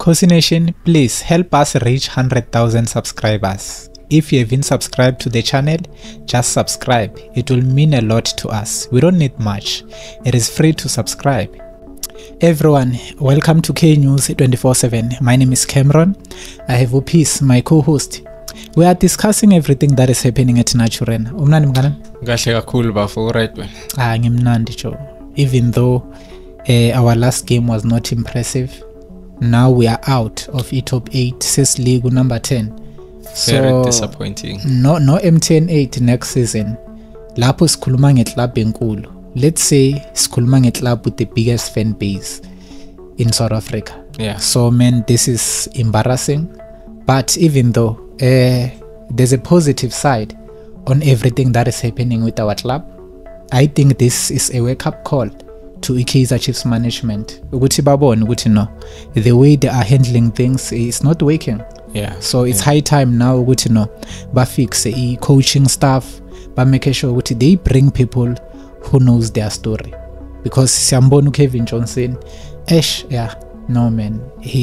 Khosi Nation, please help us reach 100,000 subscribers. If you haven't subscribed to the channel, just subscribe. It will mean a lot to us. We don't need much. It is free to subscribe. Everyone, welcome to K News 24/7. My name is Cameron. I have Upis, my co-host. We are discussing everything that is happening at Naturen. Umnandi mngana? Kahle kakhulu bafo, right man. Ngimnandi jo. Even though our last game was not impressive, now we are out of top 8, says league number 10. Very disappointing. No MTN 8 next season. Lapho sikhuluma ngeklub enkulu. Let's say sikhuluma ngeklub with the biggest fan base in South Africa. Yeah. So man, this is embarrassing. But even though there's a positive side on everything that is happening with our club, I think this is a wake-up call to Kaizer Chiefs management. Ukuthi babone ukuthi no, the way they are handling things is not working. Yeah. So it's high time now ukuthi no, ba fix coaching staff, ba make sure ukuthi they bring people who knows their story. Because siyambona Kevin Johnson, no man,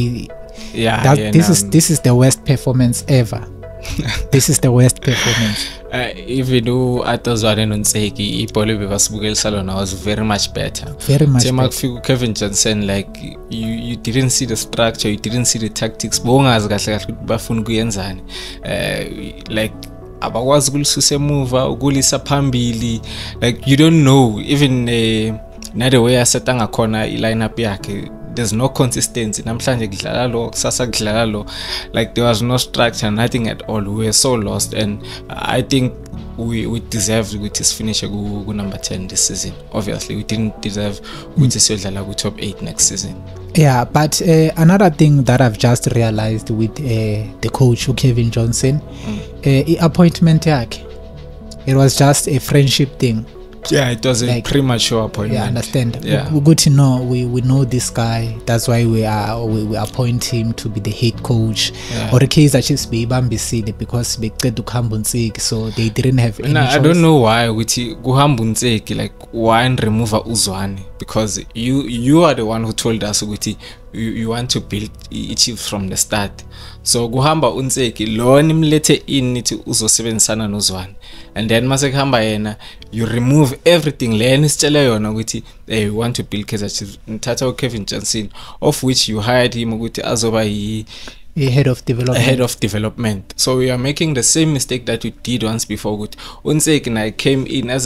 this is the worst performance ever. This is the worst performance. Even though Atozwane Nonseki, Ipoli Vivasbugel Salona was very much better. Very much better. Kevin Johnson, like you didn't see the structure, you didn't see the tactics. Bongas Bafunguenzani. Like abakwazi ukulisuse move ukulisa phambili, like you don't know even na the way asetanga khona ilineup yakhe, there's no consistency. Namhlanje kudlala lo, kusasa kudlala lo, like there was no structure, nothing at all. We were so lost, and I think we deserved with his finish go number 10 this season. Obviously we didn't deserve with his top 8 next season. Yeah, but another thing that I've just realized with the coach Kevin Johnson, appointment yakhe, it was just a friendship thing. Yeah, it was a premature appointment. Yeah, understand. Yeah. We good to know. We know this guy. That's why we appoint him to be the head coach. Yeah. Or the case that just be Bambisile because they get to Kambunseki, so they didn't have any choice. I don't know why with Guhambunseki, like why and remove Uzwane, because you are the one who told us you want to build Chiefs from the start. So Guhamba Unseki lo nimlete in nithi uzosebenzisana noZwane, and then masekuhamba yena you remove everything le nisitshela yona ukuthi we want to build Kaizer Chiefs. Nithatha Kevin Johnson, of which you hired him ukuthi azoba head of development. So we are making the same mistake that we did once before. Unseki came in as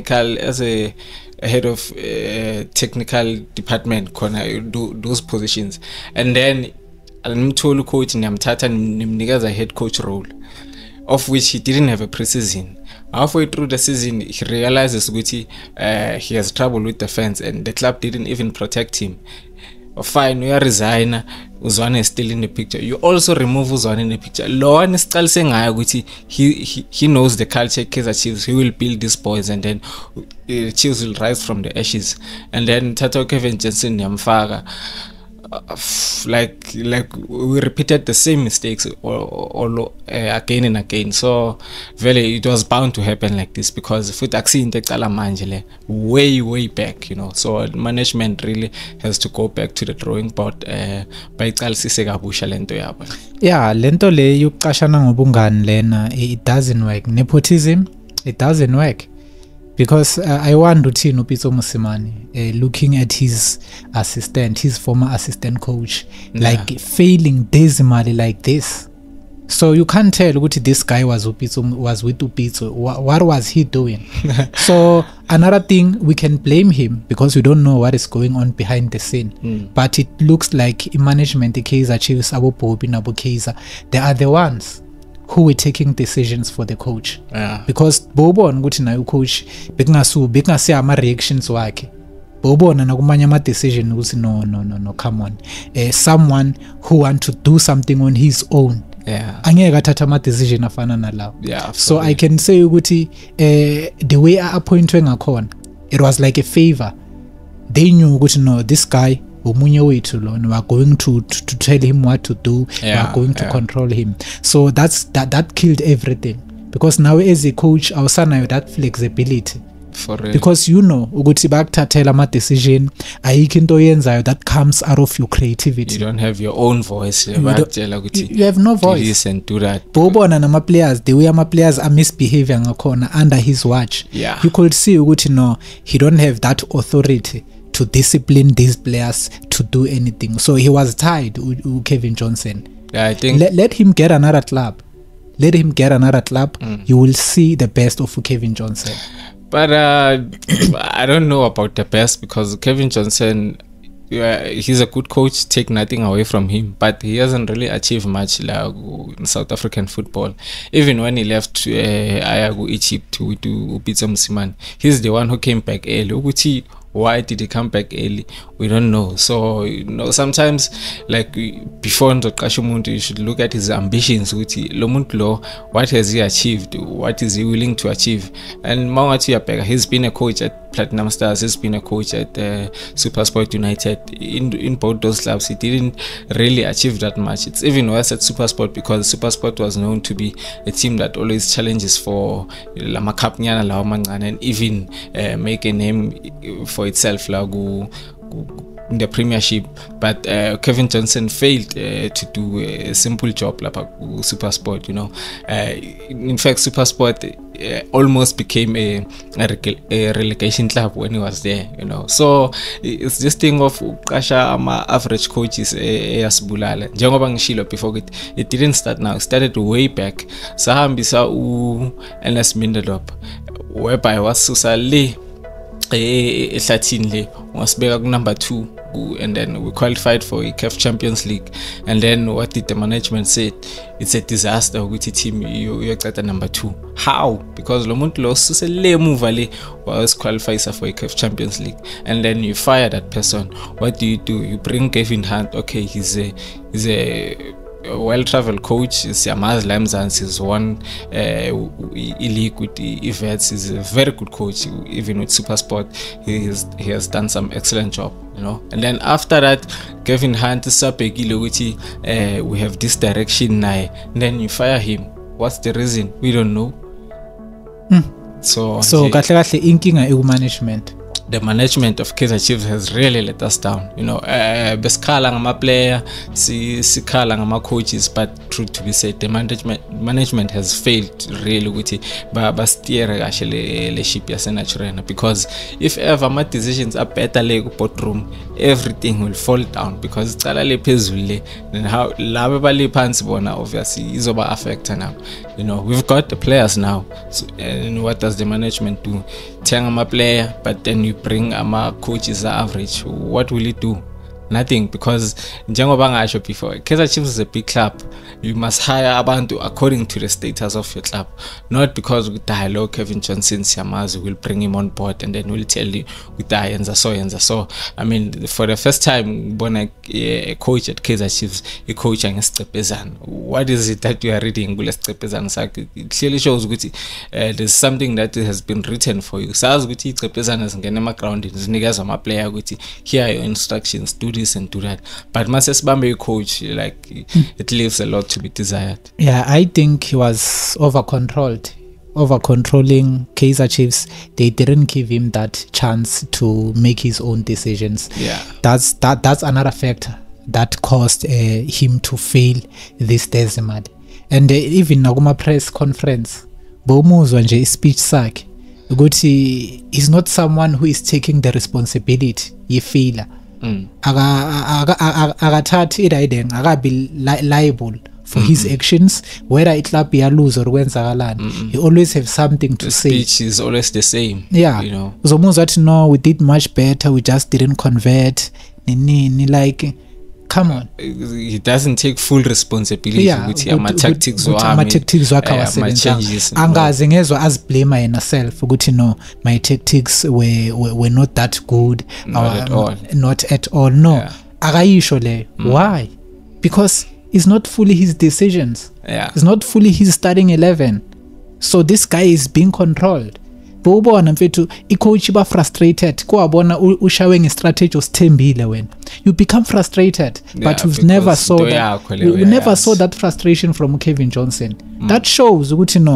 a head of technical department, those positions, and then Alimtolu coach Nyamtata Nimniga's head coach role, of which he didn't have a preseason. Halfway through the season, he realizes he has trouble with the fans, and the club didn't even protect him. Fine, we are resign. Uzwane is still in the picture. You also remove Uzwane in the picture. Loan is still saying he knows the culture. Kaizer Chiefs, he will build these boys, and then Chiefs will rise from the ashes. And then Tato Kevin Johnson Nyamfaga. Like we repeated the same mistakes all again and again. So really it was bound to happen like this, because if it way back, so management really has to go back to the drawing board. Yeah, lento le yuqashana ngobungani lena, it doesn't work. Nepotism, it doesn't work. Because I want to see Pitso Mosimane looking at his former assistant coach, like failing dismally like this. So you can't tell what this guy was with Upitso. What was he doing? So another thing, we can blame him because we don't know what is going on behind the scene. But it looks like management, the Kaizer Chiefs, Abu Bobi, Abu Kaizer, they are the ones who were taking decisions for the coach. Yeah. Because Bobo and Gutina coach bekungase ama reactions wakhe. Bobo na nakumanya ama decision ukuthi no come on. Someone who want to do something on his own. Yeah. Angeke athatha ama decision afana nalawo. Yeah. So I can say ukuthi the way I appointwe ngakhona, it was like a favor. They knew ukuthi no, this guy we are going to tell him what to do. We are going to control him. So that killed everything, because now as a coach, our son have that flexibility. For real. Because you know ukuthi bakuthathela ama decision ayikho into oyenzayo that comes out of your creativity. You don't have your own voice. You have no voice. Do this and do that. Bobona nama players, the way ama players are misbehaving ngakhona under his watch. Yeah. You could see ukuthi no, he don't have that authority to discipline these players to do anything. So he was tied with Kevin Johnson. Yeah, I think let him get another club. Let him get another club. You will see the best of Kevin Johnson. But I don't know about the best, because Kevin Johnson, he's a good coach, take nothing away from him, but he hasn't really achieved much like in South African football. Even when he left Ayago Egypt to Pitso Mosimane, he's the one who came back early. Why did he come back early? We don't know. So sometimes, like before Ndoqasha, you should look at his ambitions. What has he achieved? What is he willing to achieve? And Mawati Yapega, he's been a coach at Platinum Stars, he's been a coach at SuperSport United. In both those clubs, he didn't really achieve that much. It's even worse at SuperSport, because SuperSport was known to be a team that always challenges for Lama Cup and even make a name for itself in the Premiership. But Kevin Johnson failed to do a simple job like SuperSport. In fact, SuperSport almost became a relegation club when he was there. So it's this thing of Kasha ama average coaches eyasibulala. Njengoba ngishilo before it didn't start now. It started way back. Sahambisa Ernest Mindelop, whereby wasusa le ehlathini le wasibeka ku number 2, and then we qualified for a CAF Champions League. And then what did the management say? It's a disaster with the team. You're at number 2. How? Because lo muntu lo susele move le was qualified for a CAF Champions League, and then you fire that person. What do? You bring Kevin Hunt. Okay, he's a well-traveled coach. Siyamazi la eMzansi, he's won league with the Events. He's a very good coach. Even with SuperSport, he has done some excellent job. And then after that, Kevin Hunt we have this direction now, and then you fire him. What's the reason? We don't know. So kahle inkinga management. The management of Kaizer Chiefs has really let us down. Besikhala ngama player, sikhala ngama coaches, but truth to be said, the management has failed really ukuthi ba steer kahle le ship yaseNaturena, because if ever my decisions are better le ku boardroom, everything will fall down, because icala le phezulu le, then how laba bali phansi bona obviously izoba affect now. We've got the players now, so, and what does the management do? Tell ama player, but then you bring ama coaches average. What will it do? Nothing, because njengoba ngasho before, Kaizer Chiefs is a big club. You must hire abantu according to the status of your club, not because with dialogue Kevin Johnson Siyamazi will bring him on board and then we'll tell you with yenza so. I mean, for the first time bona a coach at Kaizer Chiefs, a coach ngesicepezana. What is it that you are reading kule sicepezana sakhe? It clearly shows ukuthi there's something that has been written for you. Sazi ukuthi icepezana zingena ema-ground zinikeza ama-player ukuthi here are your instructions, do this and do that. But Masesibambe coach, like it leaves a lot to be desired. Yeah, I think he was over-controlling Kaizer Chiefs. They didn't give him that chance to make his own decisions. Yeah, that's another factor that caused him to fail this Desmad. And even nakuma press conference, bomuzwa nje speech sakhe ukuthi he's not someone who is taking the responsibility ye-failure. Akathathi idideng, akabe liable for his actions, whether it club lose or kwenzakalani. He always have something to say. The speech is always the same. Yeah, uzomuzwa athi no, we did much better, we just didn't convert. Like, come on. He doesn't take full responsibility. Yeah, ama tactics ama changes. Angaze ngezwa azblame yena self ukuthi no, my tactics were not that good. Not at all. No. Yeah. Akayisho le. Why? Because it's not fully his decisions. Yeah. It's not fully his starting 11. So this guy is being controlled. Bobona mfethu icoach ba frustrated kwabona ushawe ngestrategy osithembile wena, you become frustrated. But we've never saw that. We never saw that frustration from Kevin Johnson. That shows ukuthi no,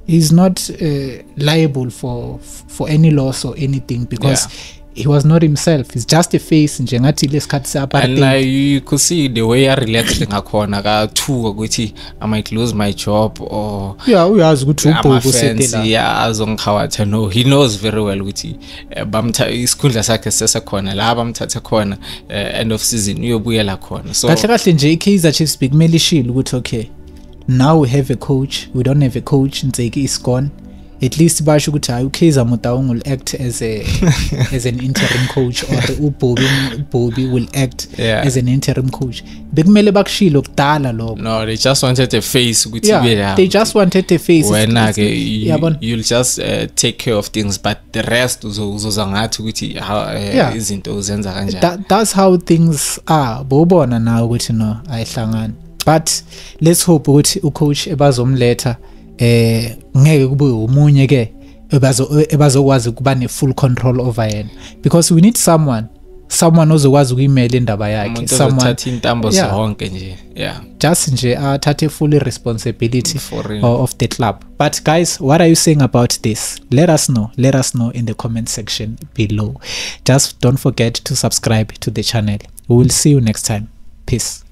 he's not liable for any loss or anything because he was not himself. He's just a face njengathi lesikhathi se-apartheid. And you could see the way I reacted ngakhona ka-2 ukuthi I might lose my job or uyazi ukuthi ubhoko usetela azongikhawatha. No, he knows very well ukuthi isikhundla sakhe sesekhona la bamthathe khona end of season uyobuyela khona. So kahle kahle nje i-Kaizer Chiefs bekumele ishilo ukuthi okay, now we have a coach, we don't have a coach, Ntseki is gone. At least basho ukuthi hayi uKaizer Motaung will act as an interim coach or uBobby will act as an interim coach. Bekumele bakushilo kudala lokho. No, they just wanted a face ukuthi they just wanted a face. Wena ke you'll just take care of things, but the rest uzoza ngathi ukuthi izinto uzenza kanjani. That's how things are. Bobona na ukuthi no ayihlangana. But let's hope ukuthi ucoach ebazomletha ngeke kube umunye ke ebazokwazi kuba ne full control over yena, because we need someone ozokwazi ukuyimela indaba yakhe, someone thatha intambo zonke nje just nje athathe full responsibility of the club. But guys, what are you saying about this? Let us know in the comment section below. Just don't forget to subscribe to the channel. We will see you next time. Peace.